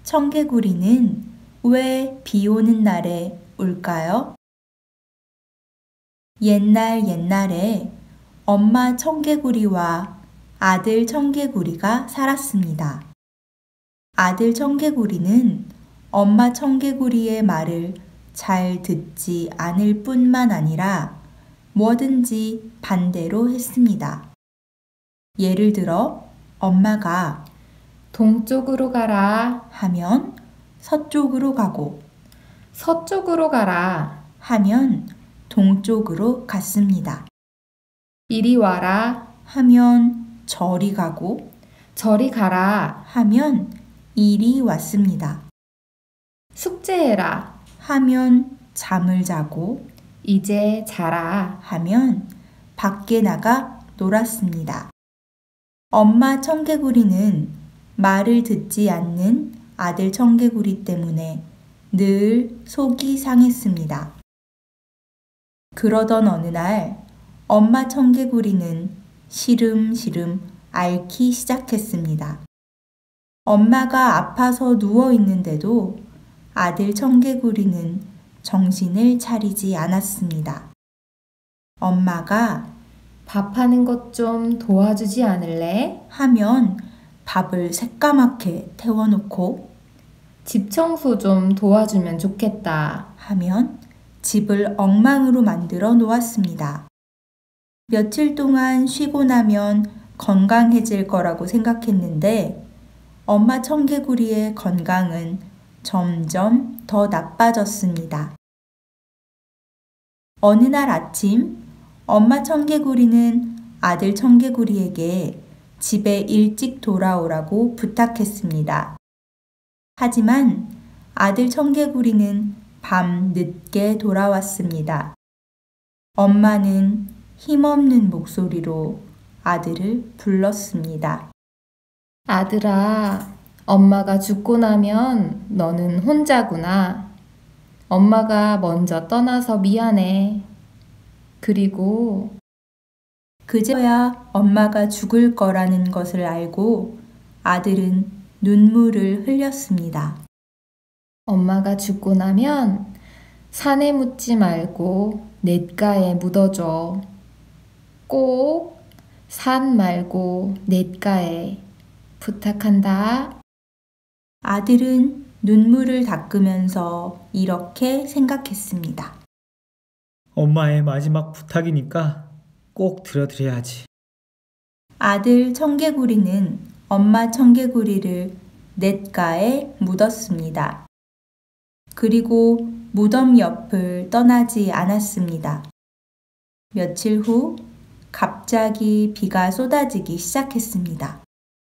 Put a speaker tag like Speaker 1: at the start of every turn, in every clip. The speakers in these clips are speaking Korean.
Speaker 1: 청개구리는 왜 비 오는 날에 울까요? 옛날에 엄마 청개구리와 아들 청개구리가 살았습니다. 아들 청개구리는 엄마 청개구리의 말을 잘 듣지 않을 뿐만 아니라 뭐든지 반대로 했습니다. 예를 들어 엄마가
Speaker 2: 동쪽으로 가라
Speaker 1: 하면 서쪽으로 가고
Speaker 2: 서쪽으로 가라
Speaker 1: 하면 동쪽으로 갔습니다.
Speaker 2: 이리 와라
Speaker 1: 하면 저리 가고
Speaker 2: 저리 가라
Speaker 1: 하면 이리 왔습니다.
Speaker 2: 숙제해라
Speaker 1: 하면 잠을 자고
Speaker 2: 이제 자라
Speaker 1: 하면 밖에 나가 놀았습니다. 엄마 청개구리는 말을 듣지 않는 아들 청개구리 때문에 늘 속이 상했습니다. 그러던 어느 날 엄마 청개구리는 시름시름 앓기 시작했습니다. 엄마가 아파서 누워 있는데도 아들 청개구리는 정신을 차리지 않았습니다. 엄마가
Speaker 2: 밥하는 것 좀 도와주지 않을래?
Speaker 1: 하면 밥을 새까맣게 태워놓고
Speaker 2: 집 청소 좀 도와주면 좋겠다.
Speaker 1: 하면 집을 엉망으로 만들어 놓았습니다. 며칠 동안 쉬고 나면 건강해질 거라고 생각했는데 엄마 청개구리의 건강은 점점 더 나빠졌습니다. 어느 날 아침 엄마 청개구리는 아들 청개구리에게 집에 일찍 돌아오라고 부탁했습니다. 하지만 아들 청개구리는 밤 늦게 돌아왔습니다. 엄마는 힘없는 목소리로 아들을 불렀습니다.
Speaker 2: 아들아, 엄마가 죽고 나면 너는 혼자구나. 엄마가 먼저 떠나서 미안해. 그리고
Speaker 1: 그제야 엄마가 죽을 거라는 것을 알고 아들은 눈물을 흘렸습니다.
Speaker 2: 엄마가 죽고 나면 산에 묻지 말고 냇가에 묻어줘. 꼭 산 말고 냇가에 부탁한다.
Speaker 1: 아들은 눈물을 닦으면서 이렇게 생각했습니다.
Speaker 3: 엄마의 마지막 부탁이니까 꼭 들어드려야지.
Speaker 1: 아들 청개구리는 엄마 청개구리를 냇가에 묻었습니다. 그리고 무덤 옆을 떠나지 않았습니다. 며칠 후 갑자기 비가 쏟아지기 시작했습니다.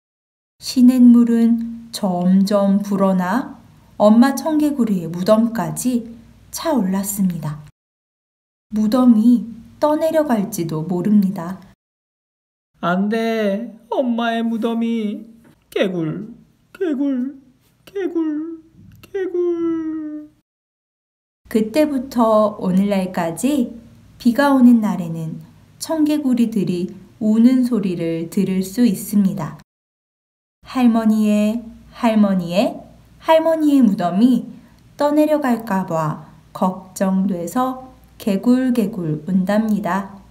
Speaker 1: 시냇물은 점점 불어나 엄마 청개구리의 무덤까지 차올랐습니다. 무덤이 떠내려갈지도 모릅니다.
Speaker 3: 안 돼. 엄마의 무덤이 개굴, 개굴, 개굴, 개굴.
Speaker 1: 그때부터 오늘날까지 비가 오는 날에는 청개구리들이 우는 소리를 들을 수 있습니다. 할머니의 무덤이 떠내려갈까봐 걱정돼서 개굴개굴 운답니다.